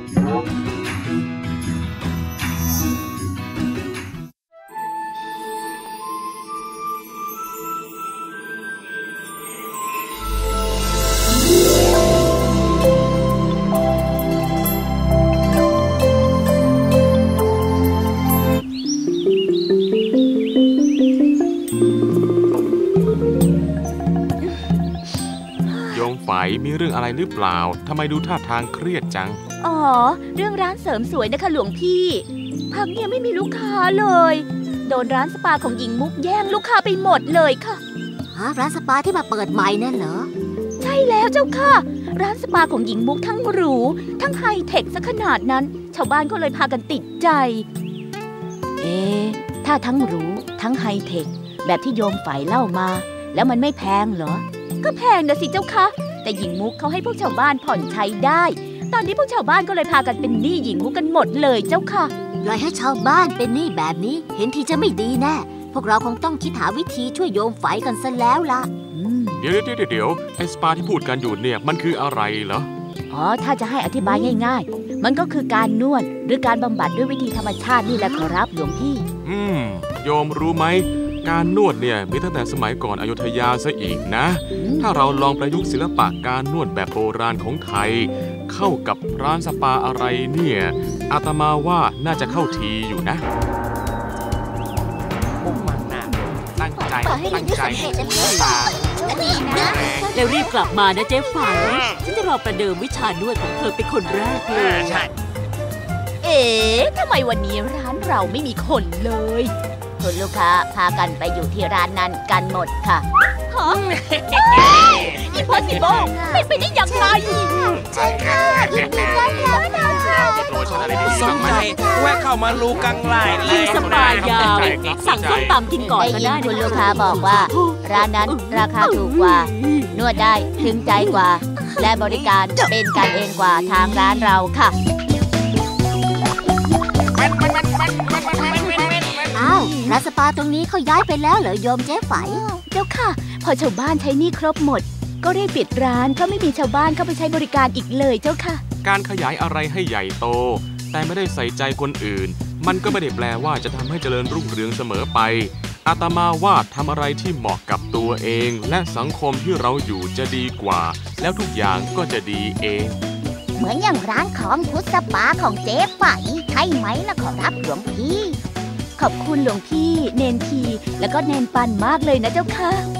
มีเรื่องอะไรหรือเปล่าทำไมดูท่าทางเครียดจังอ๋อเรื่องร้านเสริมสวยนะคะหลวงพี่พักเนี่ยไม่มีลูกค้าเลยโดนร้านสปาของหญิงมุกแย่งลูกค้าไปหมดเลยค่ะร้านสปาที่มาเปิดใหม่นั่นเหรอใช่แล้วเจ้าค่ะร้านสปาของหญิงมุกทั้งหรูทั้งไฮเทคซะขนาดนั้นชาวบ้านก็เลยพากันติดใจถ้าทั้งหรูทั้งไฮเทคแบบที่โยมฝ่ายเล่ามาแล้วมันไม่แพงเหรอก็แพงนะสิเจ้าค่ะแต่หญิงมุกเขาให้พวกชาวบ้านผ่อนใช้ได้ตอนนี้พวกชาวบ้านก็เลยพากันเป็นหนี้หญิงมุกกันหมดเลยเจ้าค่ะปล่อยให้ชาวบ้านเป็นหนี้แบบนี้เห็นทีจะไม่ดีแน่พวกเราคงต้องคิดหาวิธีช่วยโยมฝ่ายกันซะแล้วล่ะเดี๋ยวไอ้สปาที่พูดกันอยู่เนี่ยมันคืออะไรเหรออ๋อถ้าจะให้อธิบายง่ายๆมันก็คือการนวดหรือการบำบัดด้วยวิธีธรรมชาตินี่แหละครับหลวงพี่โยมรู้ไหมการนวดเนี่ยมีตั้งแต่สมัยก่อนอยุธยาซะอีกนะถ้าเราลองประยุกต์ศิลปะการนวดแบบโบราณของไทยเข้ากับร้านสปาอะไรเนี่ยอาตมาว่าน่าจะเข้าทีอยู่นะมุ่งมั่นนะตั้งใจดีนะแล้วรีบกลับมานะเจ๊ฝันฉันจะรอประเดิมวิชานวดของเธอเป็นคนแรกเลยใช่ทำไมวันนี้ร้านเราไม่มีคนเลยคุณลูกค้าพากันไปอยู่ที่ร้านนั้นกันหมดค่ะฮะimpossible เป็นไปได้อย่างไรใช่ค่ะยินดีต้อนรับค่ะสมัยแวะเข้ามาลูกังไลเลยสบายยาวสั่งส้มตำกินก่อนก็ได้คุณลูกค้าบอกว่าร้านนั้นราคาถูกกว่านวดได้ถึงใจกว่าและบริการเป็นกันเองกว่าทางร้านเราค่ะอ้าวร้านสปาตรงนี้เขาย้ายไปแล้วเหรอโยมเจ๊ไฝเจ้าค่ะพอชาวบ้านใช้หนี้ครบหมดก็ได้ปิดร้านเพราะไม่มีชาวบ้านเข้าไปใช้บริการอีกเลยเจ้าค่ะการขยายอะไรให้ใหญ่โตแต่ไม่ได้ใส่ใจคนอื่นมันก็ไม่ได้แปลว่าจะทำให้เจริญรุ่งเรืองเสมอไปอาตมาว่าทำอะไรที่เหมาะกับตัวเองและสังคมที่เราอยู่จะดีกว่าแล้วทุกอย่างก็จะดีเองเหมือนอย่างร้านของพุทธสปาของเจ๊ไฝใช่ไหมล่ะขอรับหลวงพี่ขอบคุณหลวงพี่เนนทีแล้วก็เนนปันมากเลยนะเจ้าค่ะ